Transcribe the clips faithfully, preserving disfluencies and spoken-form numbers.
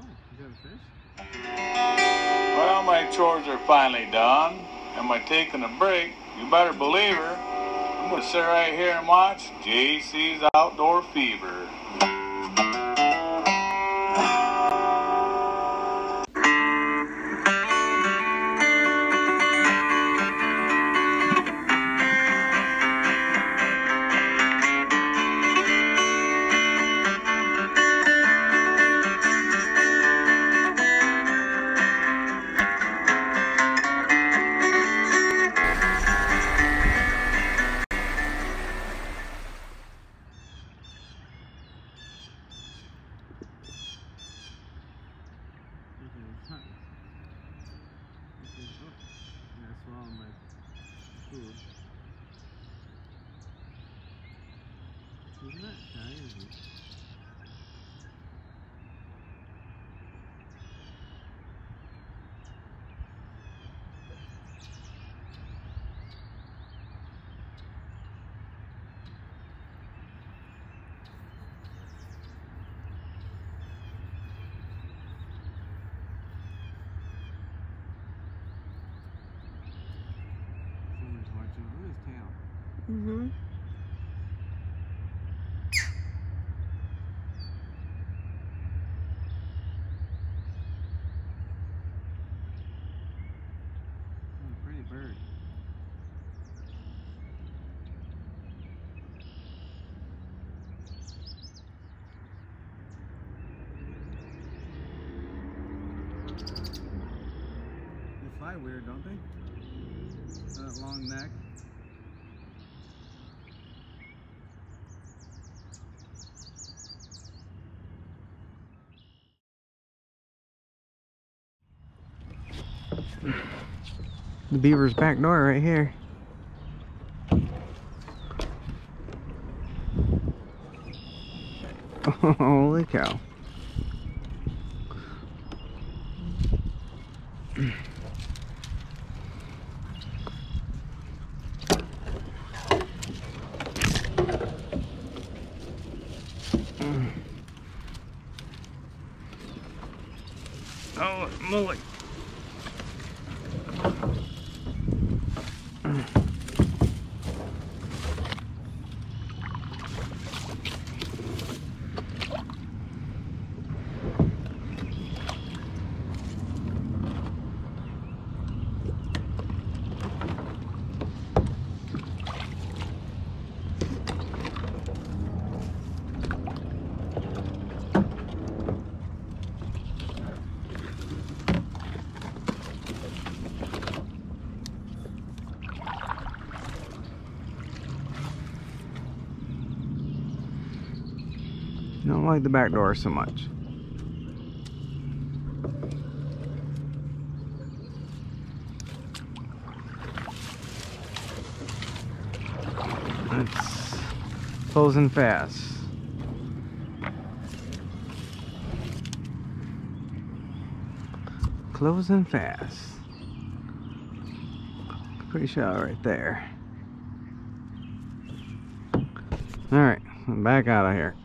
You got a fish? Well, my chores are finally done. Am I taking a break? You better believe her. I'm going to sit right here and watch J C's Outdoor Fever. Isn't that shy, is he? Someone's watching. Look at his tail. Mm-hmm. Pretty bird. They fly weird, don't they? That long neck. The beaver's back door right here. Holy cow. Oh, moly. Don't like the back door so much. It's closing fast. Closing fast. Pretty shallow right there. Alright, I'm back out of here.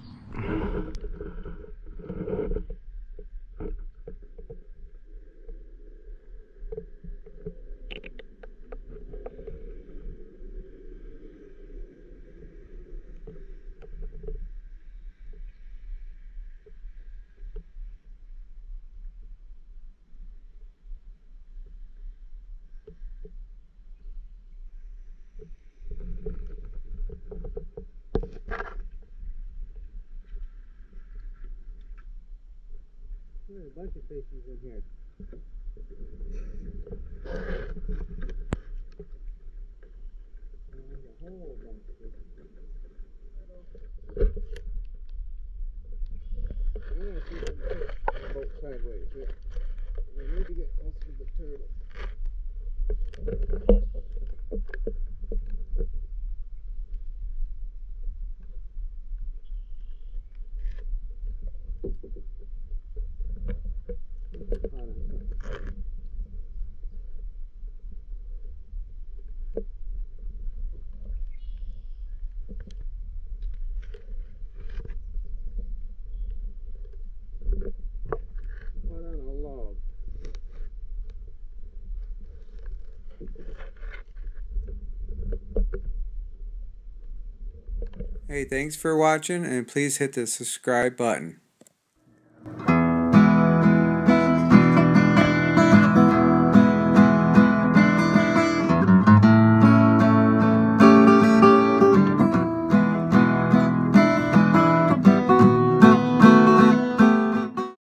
There's a bunch of fishes in here. There's a whole bunch of fishes. I want to see some fish boat sideways here. We need to get closer to the turtle. Hey, thanks for watching, and please hit the subscribe button.